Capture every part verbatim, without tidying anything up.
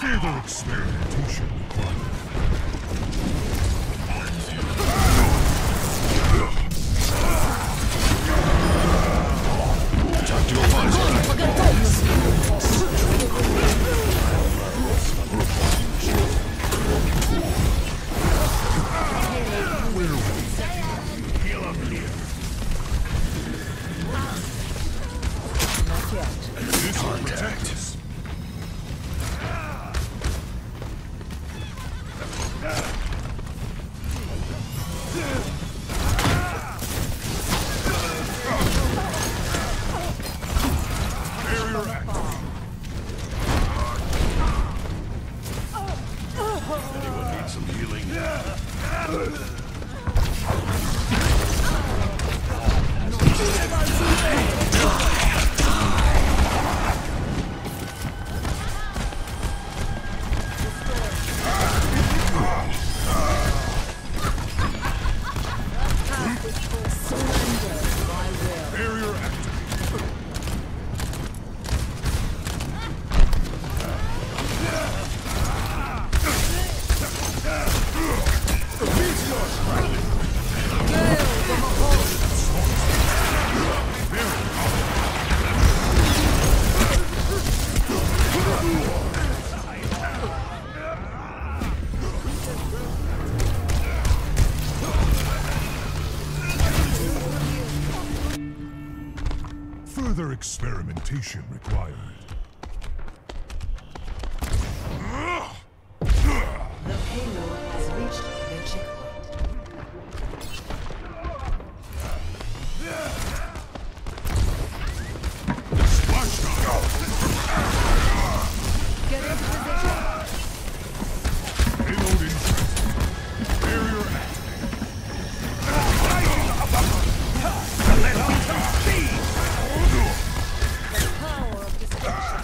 Further experimentation required. Talk to your advisor. Heal up here. Not yet. This will protect us. Anyone need some healing? Barrier activated. Further experimentation required. The payload has reached the checkpoint. Get into position. Payload in transit. Barrier The power of destruction.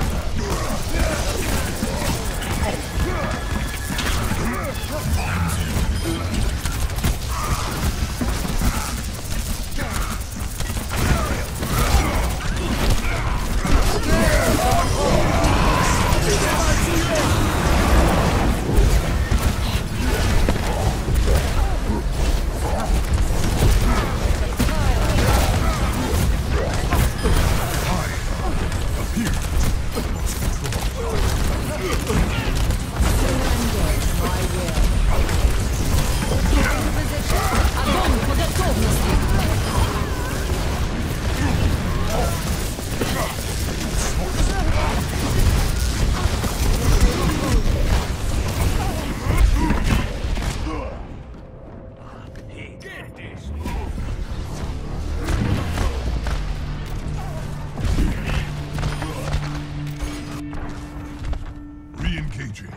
Re-engaging.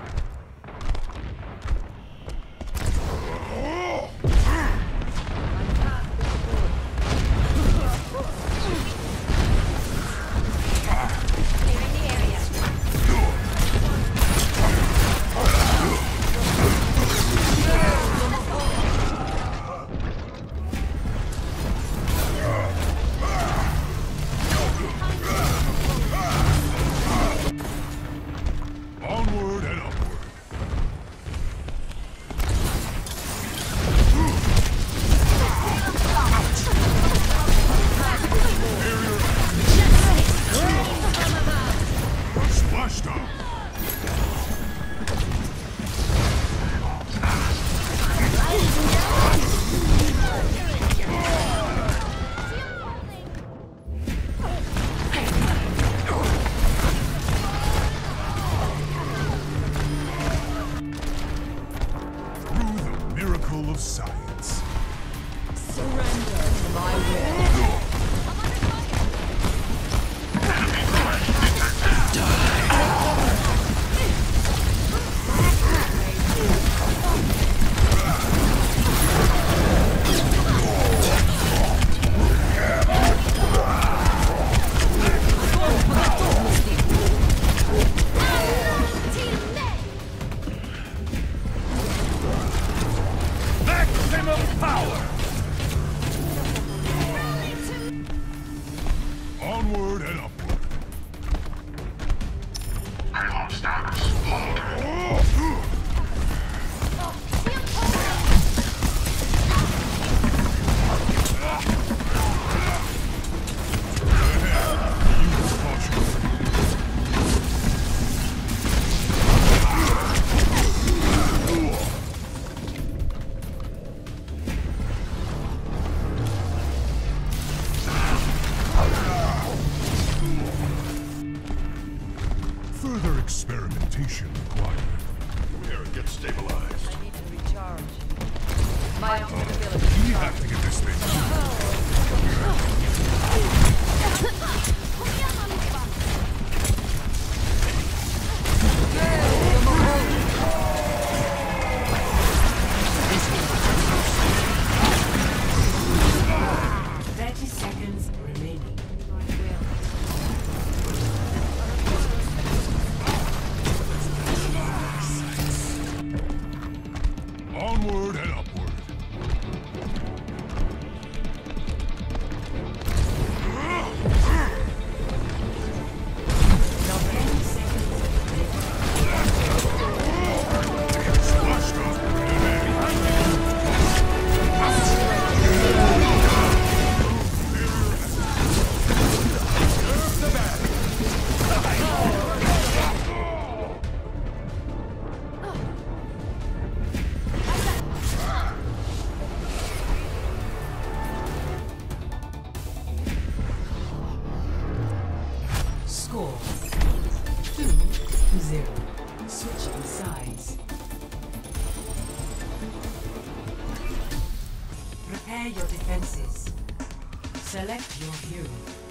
Onward and upward. Splashdown. Through the miracle of science. Surrender to my will. Further experimentation required. Here, get stabilized. I need to recharge. My ultimate ability. We have to get this thing. Thirty seconds remaining. Onward and upward. Ten seconds remaining. Splashed up. Score two to zero. Switching sides. Prepare your defenses. Select your hero.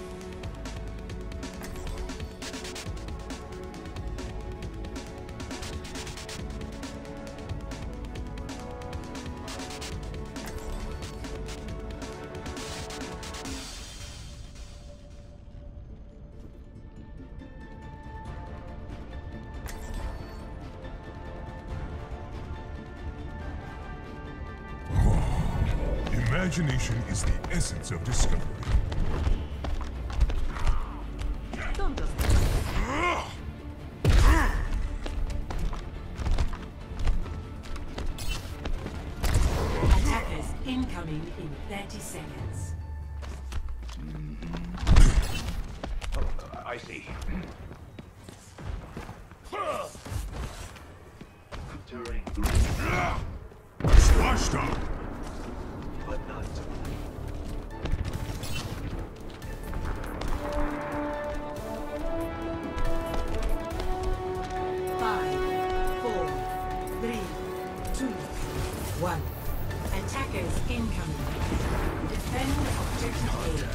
Imagination is the essence of discovery. Attackers incoming in thirty seconds. I see. Splashed up. But not. Five, four, three, two, one. Attackers incoming. Defend objective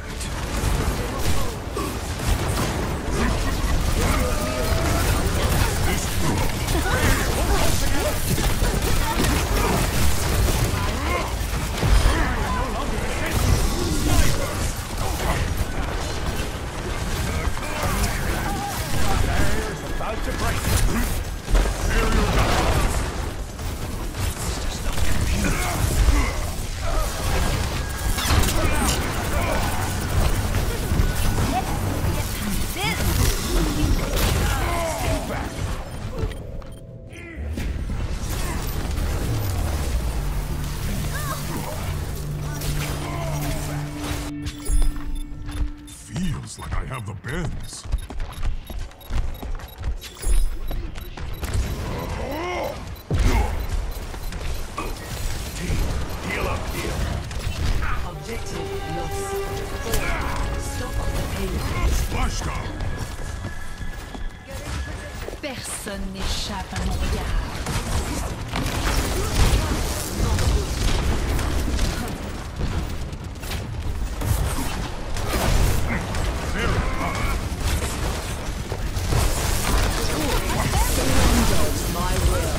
About to break. Feels like I have the bends. Heal up, heal. objective lost. Stop the pain. Splashed up. Personne n'échappe à mon regard. My will.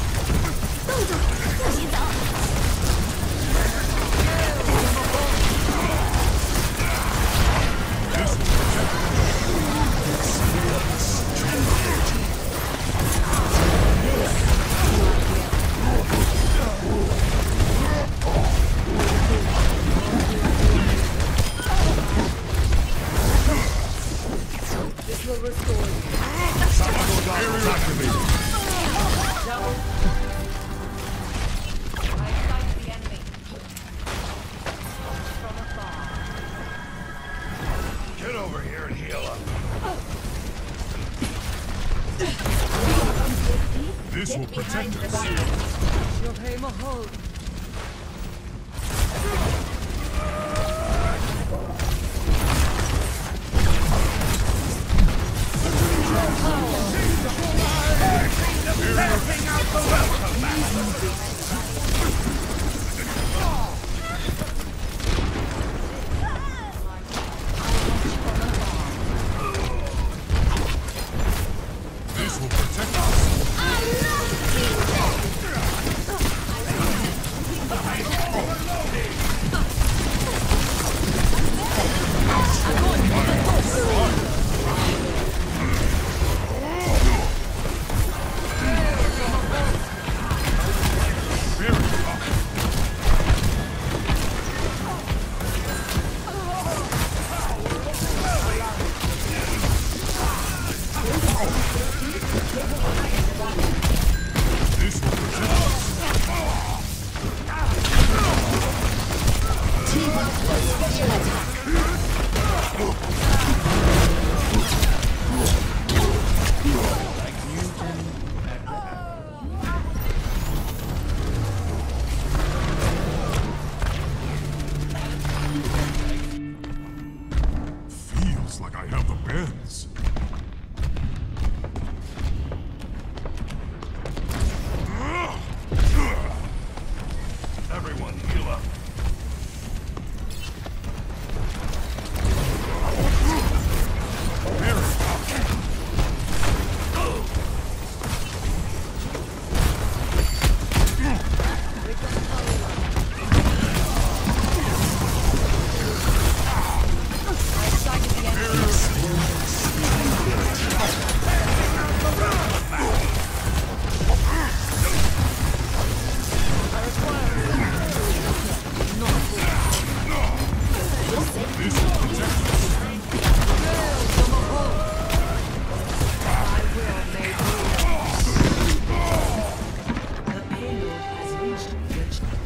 This will restore you. Double. I sight the enemy. From afar. Get over here and heal up. This will protect us. Your aim a hold. This will protect us. This will protect us. Feels like I have the bends. Everyone, heal up. The payload has reached the checkpoint.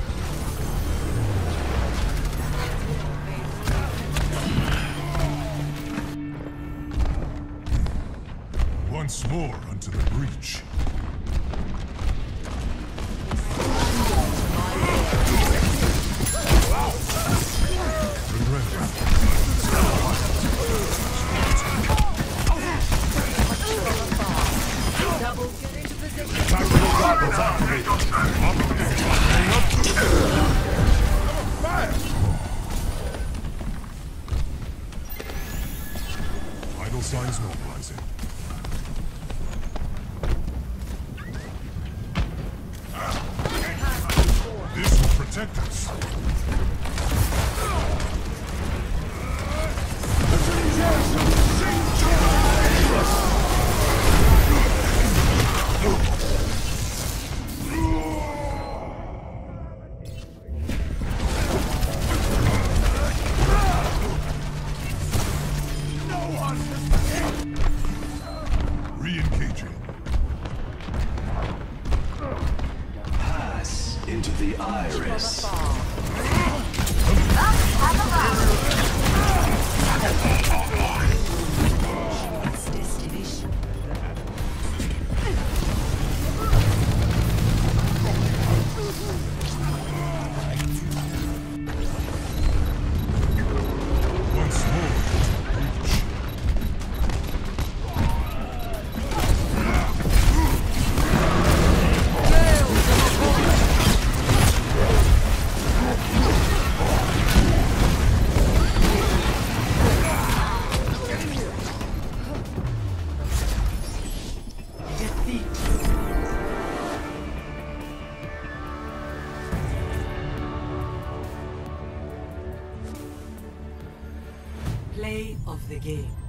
Once more unto the breach. Vital signs normalizing. This will protect us. Re-engaging. Pass into the iris. Its destination. Once more unto the breach. Play of the game.